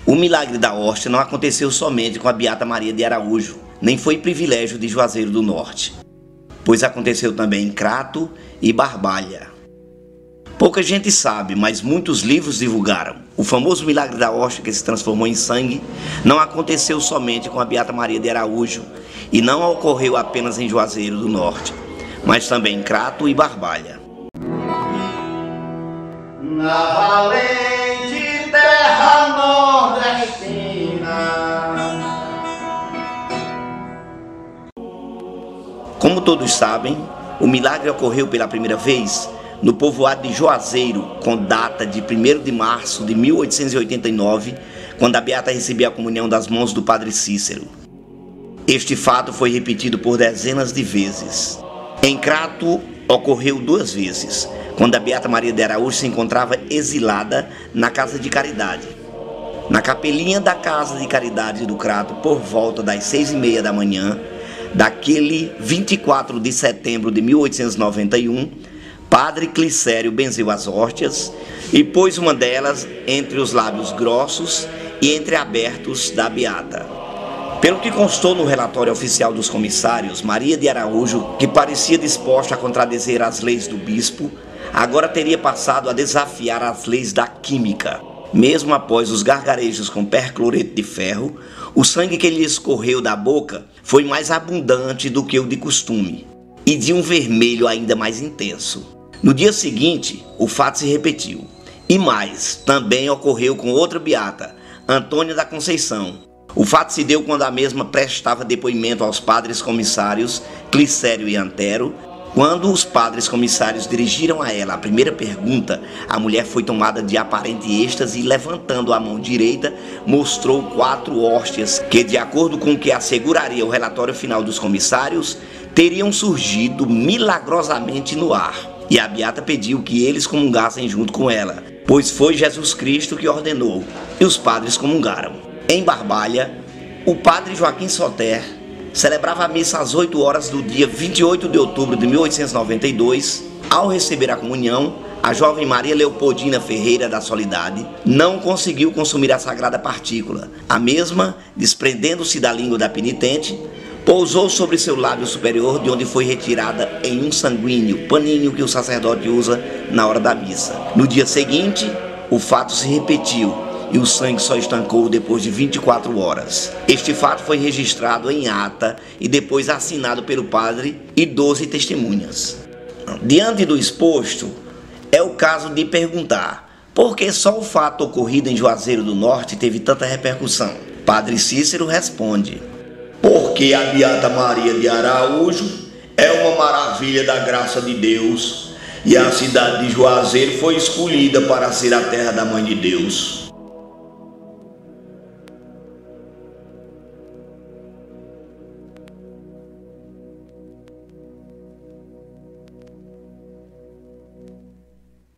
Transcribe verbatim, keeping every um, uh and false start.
O milagre da hóstia não aconteceu somente com a Beata Maria de Araújo, nem foi privilégio de Juazeiro do Norte, pois aconteceu também em Crato e Barbalha. Pouca gente sabe, mas muitos livros divulgaram. O famoso milagre da hóstia que se transformou em sangue não aconteceu somente com a Beata Maria de Araújo e não ocorreu apenas em Juazeiro do Norte, mas também em Crato e Barbalha. Na valente terra nordestina. Como todos sabem, o milagre ocorreu pela primeira vez no povoado de Juazeiro, com data de primeiro de março de mil oitocentos e oitenta e nove, quando a Beata recebia a comunhão das mãos do Padre Cícero. Este fato foi repetido por dezenas de vezes. Em Crato, ocorreu duas vezes, quando a Beata Maria de Araújo se encontrava exilada na Casa de Caridade. Na capelinha da Casa de Caridade do Crato, por volta das seis e meia da manhã, daquele vinte e quatro de setembro de mil oitocentos e noventa e um, Padre Clicério benzeu as hóstias e pôs uma delas entre os lábios grossos e entreabertos da Beata. Pelo que constou no relatório oficial dos comissários, Maria de Araújo, que parecia disposta a contradizer as leis do bispo, agora teria passado a desafiar as leis da química. Mesmo após os gargarejos com percloreto de ferro, o sangue que lhe escorreu da boca foi mais abundante do que o de costume, e de um vermelho ainda mais intenso. No dia seguinte, o fato se repetiu. E mais, também ocorreu com outra beata, Antônia da Conceição. O fato se deu quando a mesma prestava depoimento aos padres comissários Clicério e Antero. Quando os padres comissários dirigiram a ela a primeira pergunta, a mulher foi tomada de aparente êxtase e, levantando a mão direita, mostrou quatro hóstias que, de acordo com o que asseguraria o relatório final dos comissários, teriam surgido milagrosamente no ar. E a beata pediu que eles comungassem junto com ela, pois foi Jesus Cristo que ordenou, e os padres comungaram. Em Barbalha, o padre Joaquim Soter celebrava a missa às oito horas do dia vinte e oito de outubro de mil oitocentos e noventa e dois. Ao receber a comunhão, a jovem Maria Leopoldina Ferreira da Soledade não conseguiu consumir a sagrada partícula. A mesma, desprendendo-se da língua da penitente, pousou sobre seu lábio superior, de onde foi retirada em um sanguíneo paninho que o sacerdote usa na hora da missa. No dia seguinte, o fato se repetiu e o sangue só estancou depois de vinte e quatro horas. Este fato foi registrado em ata e depois assinado pelo padre e doze testemunhas. Diante do exposto, é o caso de perguntar por que só o fato ocorrido em Juazeiro do Norte teve tanta repercussão. Padre Cícero responde: porque a Beata Maria de Araújo é uma maravilha da graça de Deus e a cidade de Juazeiro foi escolhida para ser a terra da Mãe de Deus.